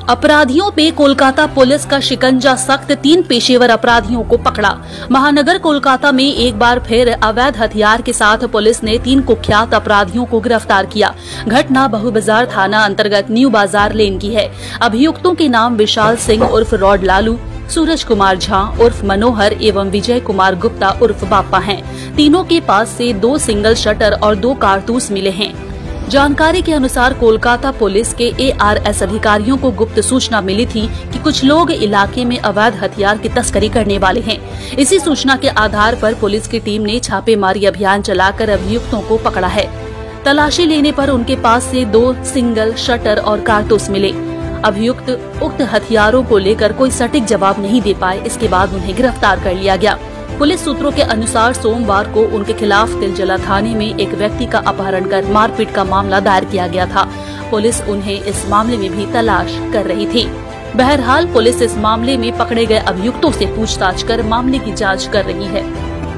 अपराधियों पे कोलकाता पुलिस का शिकंजा सख्त, 3 पेशेवर अपराधियों को पकड़ा। महानगर कोलकाता में एक बार फिर अवैध हथियार के साथ पुलिस ने 3 कुख्यात अपराधियों को गिरफ्तार किया। घटना बहु बाजार थाना अंतर्गत न्यू बाजार लेन की है। अभियुक्तों के नाम विशाल सिंह उर्फ रॉड लालू, सूरज कुमार झा उर्फ मनोहर एवं विजय कुमार गुप्ता उर्फ बापा हैं। तीनों के पास से 2 सिंगल शटर और 2 कारतूस मिले हैं। जानकारी के अनुसार कोलकाता पुलिस के ARS अधिकारियों को गुप्त सूचना मिली थी कि कुछ लोग इलाके में अवैध हथियार की तस्करी करने वाले हैं। इसी सूचना के आधार पर पुलिस की टीम ने छापेमारी अभियान चलाकर अभियुक्तों को पकड़ा है। तलाशी लेने पर उनके पास से 2 सिंगल शटर और कारतूस मिले। अभियुक्त उक्त हथियारों को लेकर कोई सटीक जवाब नहीं दे पाए। इसके बाद उन्हें गिरफ्तार कर लिया गया। पुलिस सूत्रों के अनुसार सोमवार को उनके खिलाफ तिलजला थाने में एक व्यक्ति का अपहरण कर मारपीट का मामला दायर किया गया था। पुलिस उन्हें इस मामले में भी तलाश कर रही थी। बहरहाल पुलिस इस मामले में पकड़े गए अभियुक्तों से पूछताछ कर मामले की जांच कर रही है।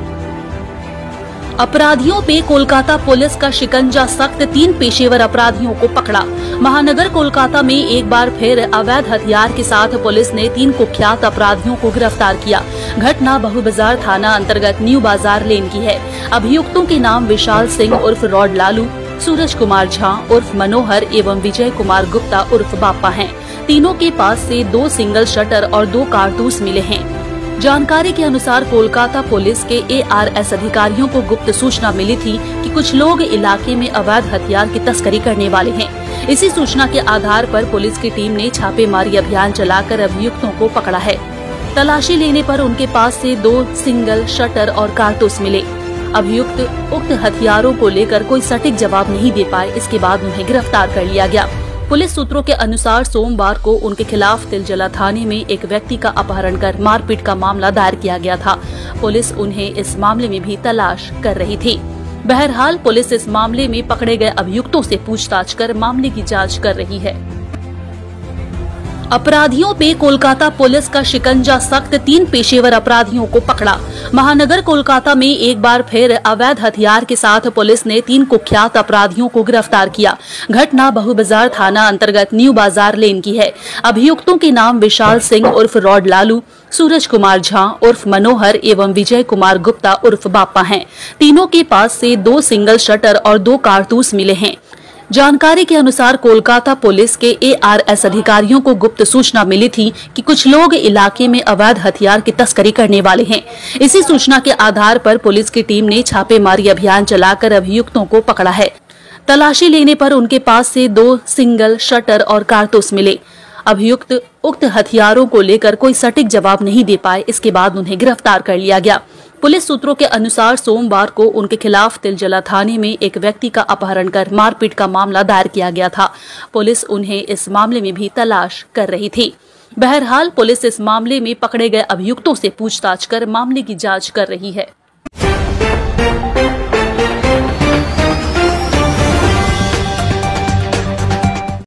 अपराधियों पे कोलकाता पुलिस का शिकंजा सख्त, 3 पेशेवर अपराधियों को पकड़ा। महानगर कोलकाता में एक बार फिर अवैध हथियार के साथ पुलिस ने 3 कुख्यात अपराधियों को गिरफ्तार किया। घटना बहु बाजार थाना अंतर्गत न्यू बाजार लेन की है। अभियुक्तों के नाम विशाल सिंह उर्फ रॉड लालू, सूरज कुमार झा उर्फ मनोहर एवं विजय कुमार गुप्ता उर्फ बापा हैं। तीनों के पास से 2 सिंगल शटर और 2 कारतूस मिले हैं। जानकारी के अनुसार कोलकाता पुलिस के ARS अधिकारियों को गुप्त सूचना मिली थी कि कुछ लोग इलाके में अवैध हथियार की तस्करी करने वाले हैं। इसी सूचना के आधार पर पुलिस की टीम ने छापेमारी अभियान चलाकर अभियुक्तों को पकड़ा है। तलाशी लेने पर उनके पास से 2 सिंगल शटर और कारतूस मिले। अभियुक्त उक्त हथियारों को लेकर कोई सटीक जवाब नहीं दे पाए। इसके बाद उन्हें गिरफ्तार कर लिया गया। पुलिस सूत्रों के अनुसार सोमवार को उनके खिलाफ तिलजला थाने में एक व्यक्ति का अपहरण कर मारपीट का मामला दायर किया गया था। पुलिस उन्हें इस मामले में भी तलाश कर रही थी। बहरहाल पुलिस इस मामले में पकड़े गए अभियुक्तों से पूछताछ कर मामले की जांच कर रही है। अपराधियों पे कोलकाता पुलिस का शिकंजा सख्त, 3 पेशेवर अपराधियों को पकड़ा। महानगर कोलकाता में एक बार फिर अवैध हथियार के साथ पुलिस ने 3 कुख्यात अपराधियों को गिरफ्तार किया। घटना बहु बाजार थाना अंतर्गत न्यू बाजार लेन की है। अभियुक्तों के नाम विशाल सिंह उर्फ रॉड लालू, सूरज कुमार झा उर्फ मनोहर एवं विजय कुमार गुप्ता उर्फ बापा हैं। तीनों के पास से 2 सिंगल शटर और 2 कारतूस मिले हैं। जानकारी के अनुसार कोलकाता पुलिस के ARS अधिकारियों को गुप्त सूचना मिली थी कि कुछ लोग इलाके में अवैध हथियार की तस्करी करने वाले हैं। इसी सूचना के आधार पर पुलिस की टीम ने छापेमारी अभियान चलाकर अभियुक्तों को पकड़ा है। तलाशी लेने पर उनके पास से 2 सिंगल शटर और कारतूस मिले। अभियुक्त उक्त हथियारों को लेकर कोई सटीक जवाब नहीं दे पाए। इसके बाद उन्हें गिरफ्तार कर लिया गया। पुलिस सूत्रों के अनुसार सोमवार को उनके खिलाफ तिलजला थाने में एक व्यक्ति का अपहरण कर मारपीट का मामला दायर किया गया था। पुलिस उन्हें इस मामले में भी तलाश कर रही थी। बहरहाल पुलिस इस मामले में पकड़े गए अभियुक्तों से पूछताछ कर मामले की जांच कर रही है।